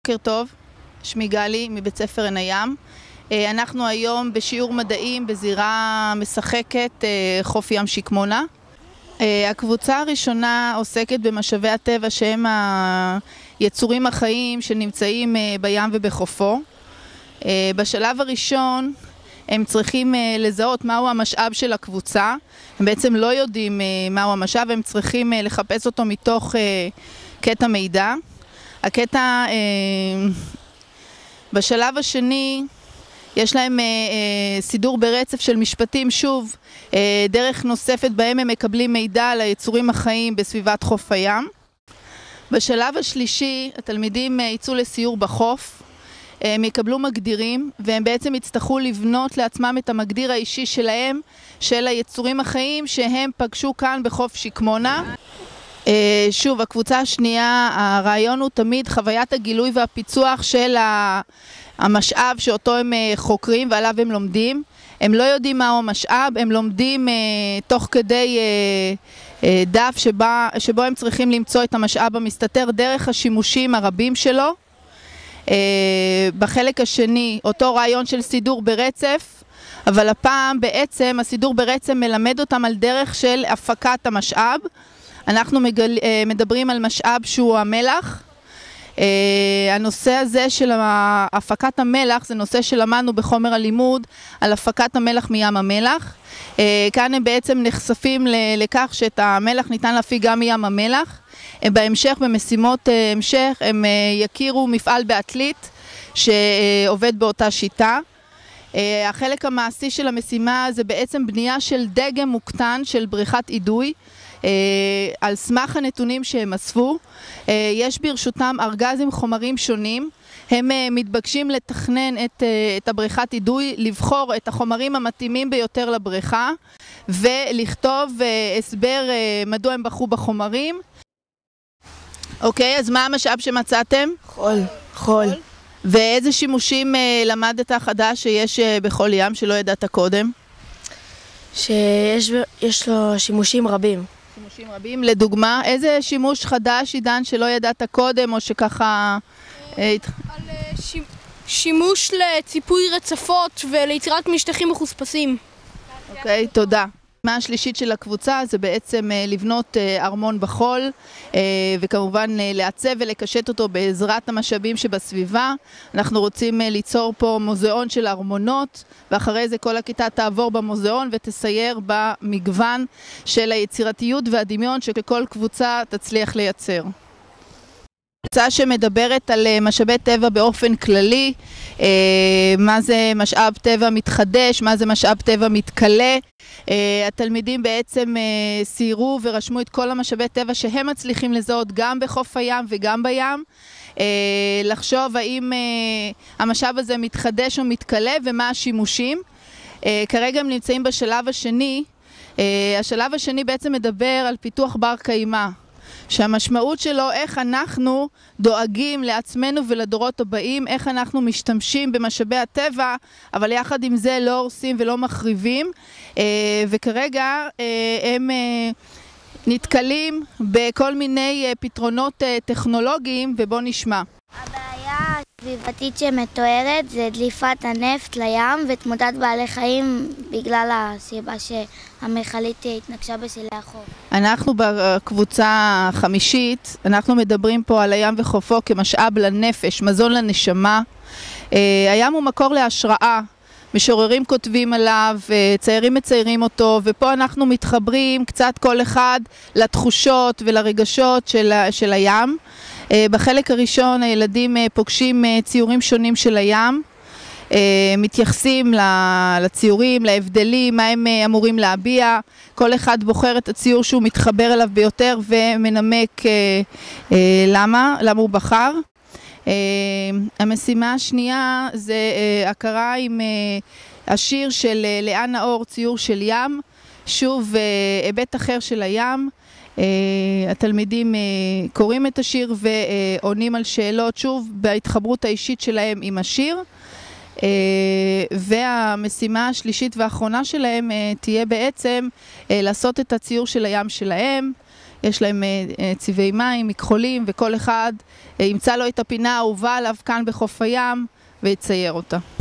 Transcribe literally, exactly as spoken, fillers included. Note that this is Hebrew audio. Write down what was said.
בוקר טוב, שמי גלי מבית ספר עין הים. אנחנו היום בשיעור מדעים בזירה משחקת חוף ים שקמונה. הקבוצה הראשונה עוסקת במשאבי הטבע שהם היצורים החיים שנמצאים בים ובחופו. בשלב הראשון הם צריכים לזהות מהו המשאב של הקבוצה. הם בעצם לא יודעים מהו המשאב, הם צריכים לחפש אותו מתוך קטע מידע. הקטע, בשלב השני יש להם סידור ברצף של משפטים, שוב, דרך נוספת בהם הם מקבלים מידע על היצורים החיים בסביבת חוף הים. בשלב השלישי התלמידים יצאו לסיור בחוף, הם יקבלו מגדירים והם בעצם יצטרכו לבנות לעצמם את המגדיר האישי שלהם, של היצורים החיים שהם פגשו כאן בחוף שקמונה. שוב, הקבוצה השנייה, הרעיון הוא תמיד חוויית הגילוי והפיצוח של המשאב שאותו הם חוקרים ועליו הם לומדים. הם לא יודעים מהו המשאב, הם לומדים תוך כדי דף שבה, שבו הם צריכים למצוא את המשאב המסתתר דרך השימושים הרבים שלו. בחלק השני, אותו רעיון של סידור ברצף, אבל הפעם בעצם הסידור ברצף מלמד אותם על דרך של הפקת המשאב. אנחנו מגל... מדברים על משאב שהוא המלח. הנושא הזה של הפקת המלח זה נושא שלמדנו בחומר הלימוד על הפקת המלח מים המלח. כאן הם בעצם נחשפים לכך שאת המלח ניתן להפיק גם מים המלח. בהמשך, במשימות המשך, הם יכירו מפעל בעתלית שעובד באותה שיטה. החלק המעשי של המשימה זה בעצם בנייה של דגם מוקטן של בריכת אידוי. על סמך הנתונים שהם אספו. יש ברשותם ארגז עם חומרים שונים. הם מתבקשים לתכנן את, את הבריכת אידוי, לבחור את החומרים המתאימים ביותר לבריכה ולכתוב הסבר מדוע הם בחרו בחומרים. אוקיי, אז מה המשאב שמצאתם? חול. חול. ואיזה שימושים למדת חדש שיש בכל ים שלא ידעת קודם? שיש יש לו שימושים רבים. שימושים רבים, לדוגמה, איזה שימוש חדש עידן שלא ידעת קודם או שככה... על שימוש לציפוי רצפות וליצירת משטחים מחוספסים. אוקיי, תודה. מה השלישית של הקבוצה זה בעצם לבנות ארמון בחול וכמובן לעצב ולקשט אותו בעזרת המשאבים שבסביבה. אנחנו רוצים ליצור פה מוזיאון של ארמונות ואחרי זה כל הכיתה תעבור במוזיאון ותסייר במגוון של היצירתיות והדמיון שכל קבוצה תצליח לייצר. קבוצה שמדברת על משאבי טבע באופן כללי, מה זה משאב טבע מתחדש, מה זה משאב טבע מתכלה. התלמידים בעצם סיירו ורשמו את כל המשאבי טבע שהם מצליחים לזהות גם בחוף הים וגם בים. לחשוב האם המשאב הזה מתחדש או מתכלה ומה השימושים. כרגע הם נמצאים בשלב השני. השלב השני בעצם מדבר על פיתוח בר קיימא. שהמשמעות שלו איך אנחנו דואגים לעצמנו ולדורות הבאים, איך אנחנו משתמשים במשאבי הטבע, אבל יחד עם זה לא הורסים ולא מחריבים, וכרגע הם נתקלים בכל מיני פתרונות טכנולוגיים, ובוא נשמע. הבעיה הסביבתית שמתוארת זה דליפת הנפט לים ותמותת בעלי חיים בגלל הסיבה שהמכלית התנגשה בסילי החוף. אנחנו בקבוצה החמישית, אנחנו מדברים פה על הים וחופו כמשאב לנפש, מזון לנשמה. הים הוא מקור להשראה, משוררים כותבים עליו, ציירים מציירים אותו, ופה אנחנו מתחברים קצת כל אחד לתחושות ולרגשות של, של הים. בחלק הראשון הילדים פוגשים ציורים שונים של הים, מתייחסים לציורים, להבדלים, מה הם אמורים להביע. כל אחד בוחר את הציור שהוא מתחבר אליו ביותר ומנמק למה, למה הוא בחר. המשימה השנייה זה הכרה עם השיר של לאה נאור, ציור של ים, שוב היבט אחר של הים. Uh, התלמידים uh, קוראים את השיר ועונים על שאלות שוב בהתחברות האישית שלהם עם השיר, uh, והמשימה השלישית והאחרונה שלהם uh, תהיה בעצם uh, לעשות את הציור של הים שלהם, יש להם צבעי מים, מכחולים, וכל אחד ימצא לו את הפינה האהובה עליו כאן בחוף הים ויצייר אותה.